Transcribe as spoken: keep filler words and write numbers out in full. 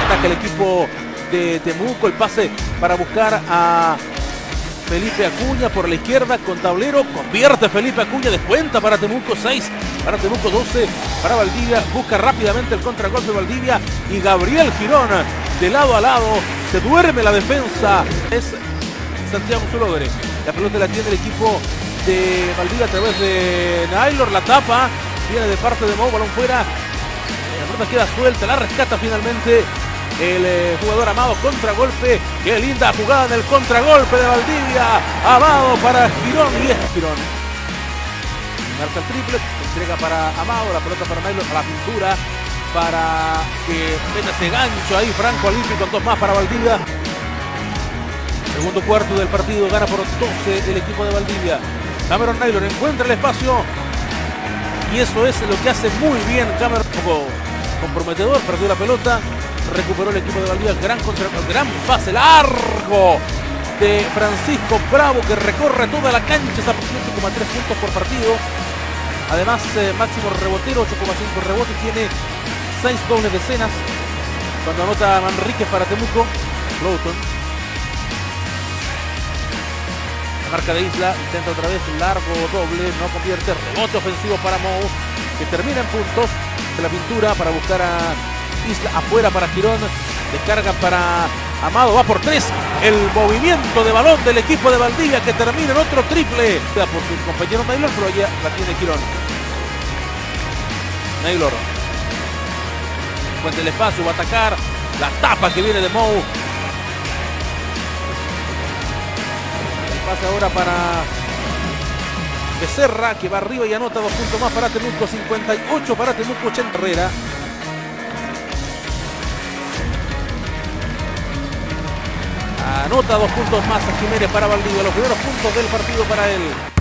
ataca el equipo de Temuco. El pase para buscar a Felipe Acuña por la izquierda con tablero. Convierte Felipe Acuña, descuenta para Temuco. seis para Temuco, doce para Valdivia. Busca rápidamente el contragolpe Valdivia. Y Gabriel Girón de lado a lado. Se duerme la defensa. Es Santiago Zulogre. La pelota la tiene el equipo de Valdivia a través de Naylor. La tapa. Viene de parte de Mau. Balón fuera. La pelota queda suelta. La rescata finalmente el eh, jugador Amado. Contragolpe. Qué linda jugada en el contragolpe de Valdivia. Amado para Girón. Y es Girón. Marca el triple. Entrega para Amado. La pelota para Naylor. A la pintura. Para que meta ese gancho ahí. Franco Alipi con dos más para Valdivia. Segundo cuarto del partido. Gana por doce el equipo de Valdivia. Cameron Naylor encuentra el espacio. Y eso es lo que hace muy bien Cameron. Un poco comprometedor. Perdió la pelota. Recuperó el equipo de Valdivia. Gran, contra, gran pase largo de Francisco Bravo, que recorre toda la cancha. Está por siete coma tres puntos por partido. Además, eh, máximo rebotero, ocho coma cinco rebotes. Tiene seis dobles decenas. Cuando anota Manríquez para Temuco. Lowton. La marca de Isla. Intenta otra vez largo doble. No convierte. Rebote ofensivo para Mou, que termina en puntos de la pintura para buscar a Isla. Afuera para Girón. Descarga para Amado. Va por tres. El movimiento de balón del equipo de Valdivia, que termina en otro triple. Por su compañero Naylor, pero ya la tiene Girón. Naylor. Encuentra el espacio. Va a atacar. La tapa que viene de Mou. El pase ahora para Becerra, que va arriba y anota dos puntos más para Temuco. cincuenta y ocho para Temuco, ochenta Herrera. Anota dos puntos más a Jiménez para Valdivia. Los primeros puntos del partido para él.